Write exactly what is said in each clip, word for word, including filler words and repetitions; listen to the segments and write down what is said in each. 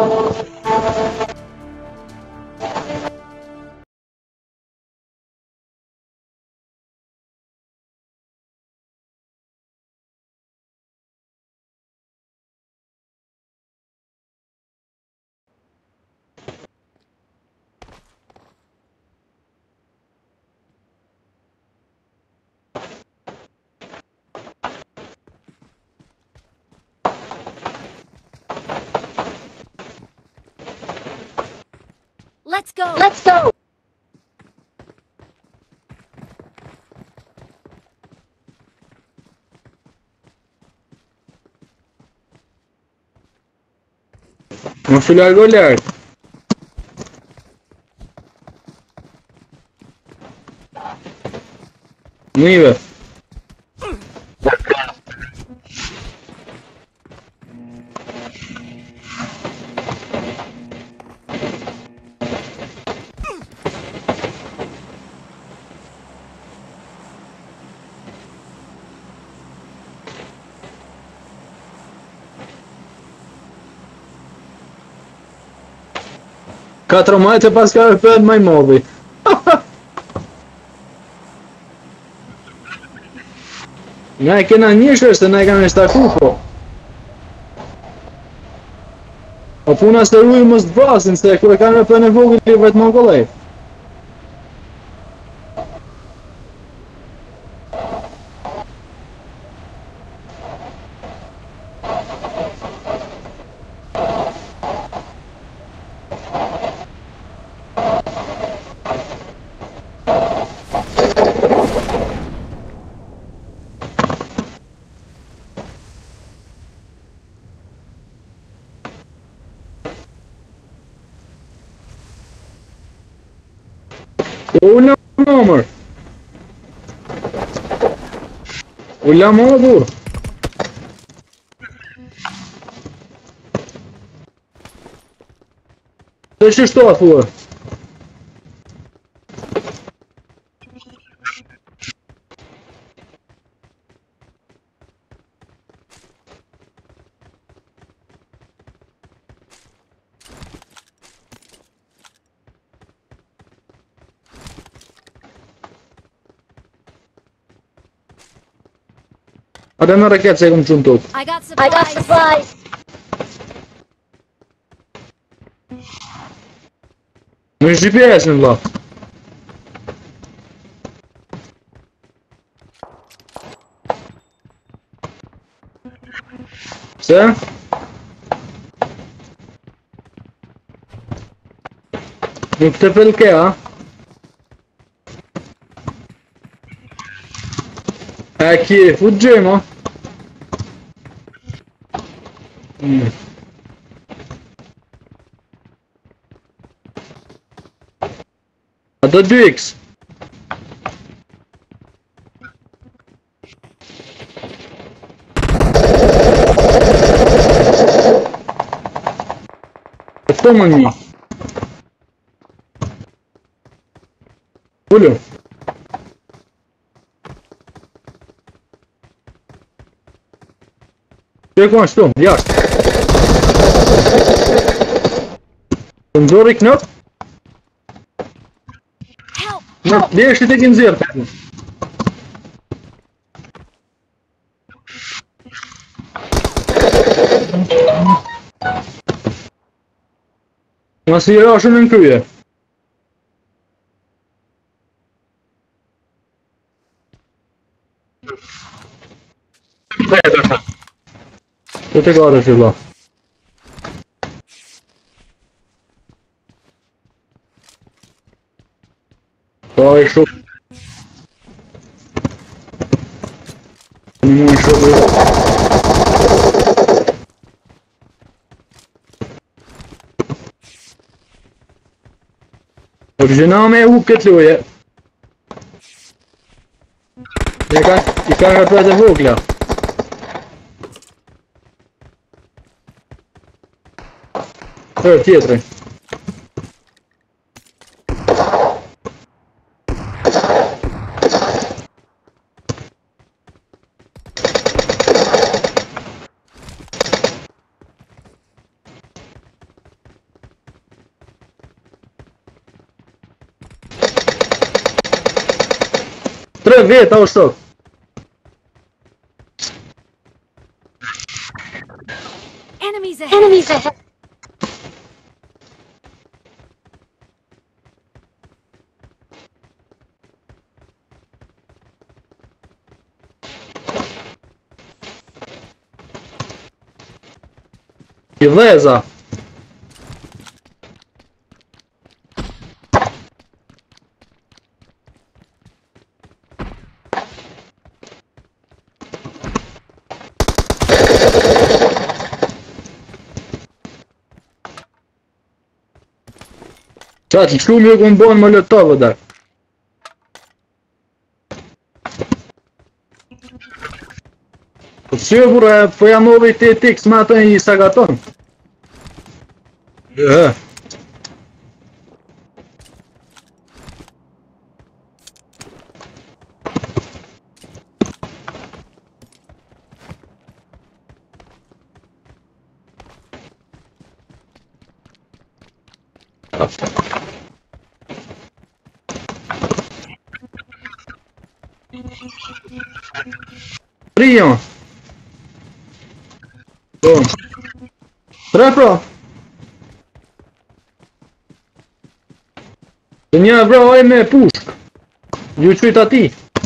Let's go. Let's go. Vamos filhar golear. Niva. Katram maite paskāja pēc mai mobi. Nē, ka nā niešvērsta, nē, ka mēs tā kūpo. A u nas të rujë mos të vrasin, se kërë kanë me për në vogël i vetë mongolej. Ulla mamër. Ulla mamër burë. Të shishto a thua? A da në raket se e këmë qunë tokë. I got I got supplies. supplies. Në G P S në vla. Se? Nuk të pelke, a? E ki, fut gjema. Mm. A do dy X. E këto më një. Ullu. Që ku ashtu, jashtë. Të nëzori knop. Në leshtë të kënë zirë. Nësë i rashën në kryje. Të të gare që vla. Ta e shumë. Në mund shumë. Original me u këtë loje. I kanë rëpët e vogla. Tërë tjetëri. Tre veta o shok. Enemies ahead. Enemies ahead. I dheza. Qatë, shumë ju këmë bojnë molotove dhe. Po që e bura, po jam ove i T X me ato i Sagaton. E. Prima. Bom. Tre pro. Të një bro oj me pushk. Ju qyt ati.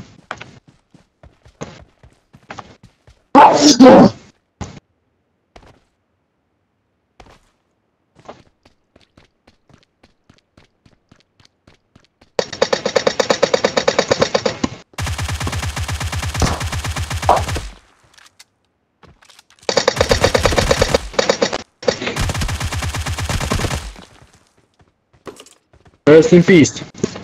Rest in peace.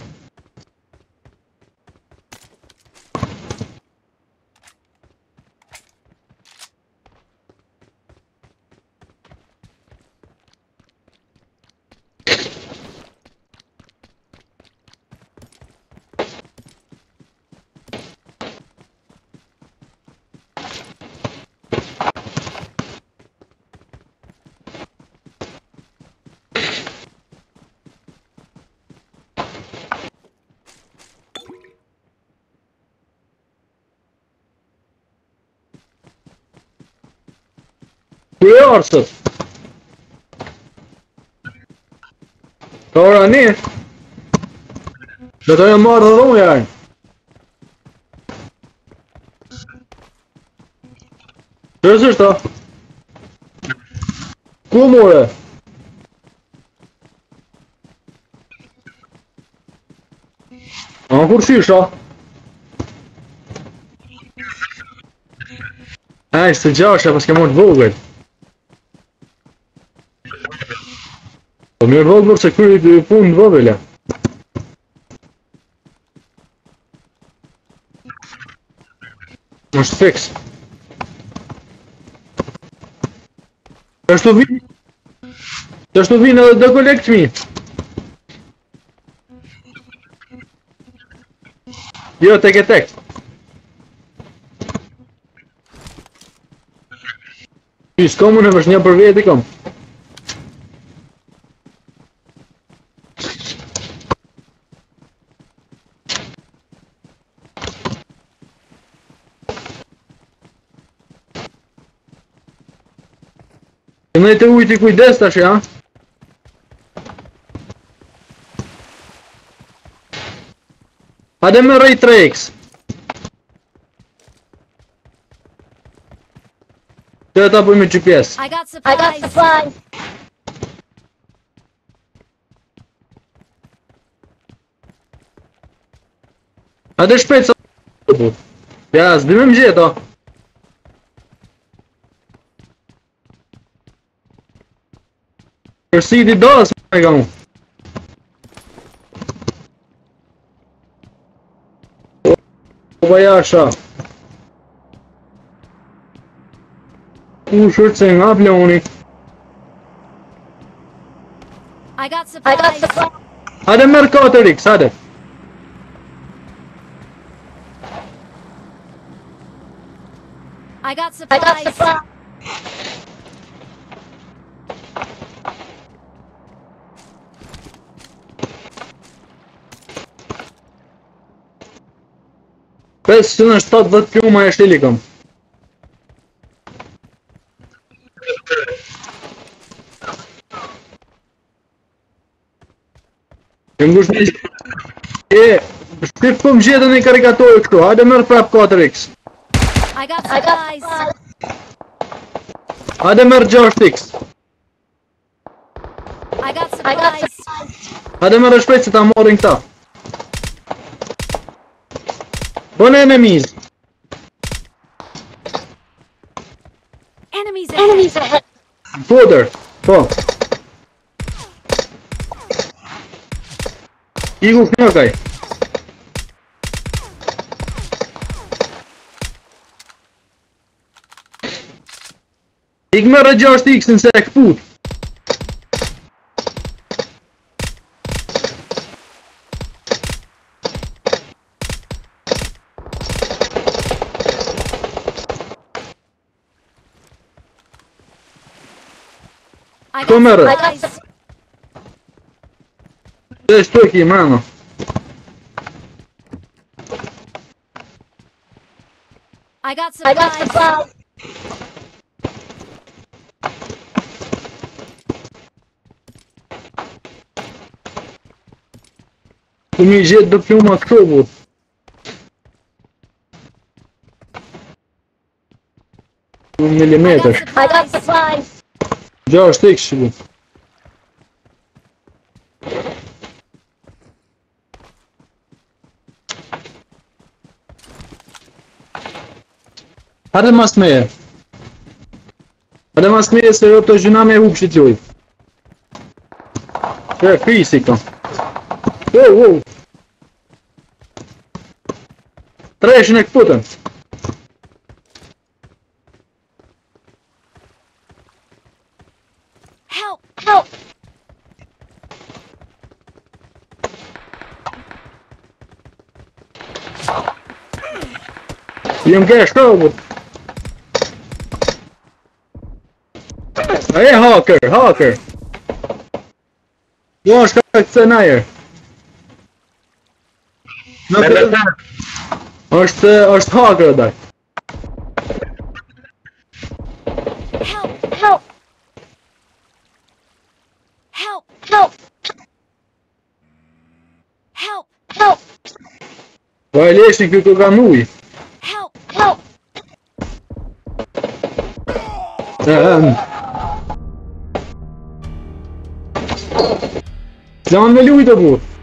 Ku e arsët? Ka ora një? Dhe të e marrë dhe unë jarën. Qërës është ta? Ku more? A në kur shisha? Ej, së gjasha, pas ke mund vogër. Po mirë vogër se kërë i punë në vogële. Është fix. Qështu vinë? Qështu vinë edhe dhe kolekt mi? Jo, tek e tek. Që s'ko më në vështë një për vjetë i kom. Në të ujtë i kujdes tash, ja? Hade me rejt tre X. Që e ta pëj me G P S. I got supplies. I got supplies. Hade shpejt sa... Ja, s'di me më gjitha. Përsi di dos me ga mu. O bajasha. U shërë që nga ploni. I got supplies. I got supplies. Hade merë katër X, hade. I got supplies. I got supplies. pesëqind e shtatëdhjetë pluma e shtilikëm. E ngush një... E... Shpif po më gjetën e karikatorë këtu, hajde merë prap katër X. I got supplies. Hajde merë gjasht X. I got supplies. Hajde merë shpejt se ta morin këta. Bëne enemies. Enemies ahead. Enemies ahead. Fodër, po. Iku knjokaj. Ik merë gjasht X-in se e këput. I Ko got merë? supplies. Dhe shtu e ki, mano. I got supplies. Ku mi gjetë dë pluma këto, bu. Në I milimeter. got supplies. Gjasht X, bu. Hajde mas meje. Hajde mas meje se jo të gjuna me hup që t'joj. Që e krisi këto. Wow, wow. Treshin e këputën. Help. Help. Jem ke shkobut. E hacker, hacker. Jo është ka këtë najer. Në këtë... është, është hacker dhe. Help. Help. Help. Help. Help. Help. Po e leshin këtë ka nuj. Help. Help. Ehm. Plan me lujtë, bu.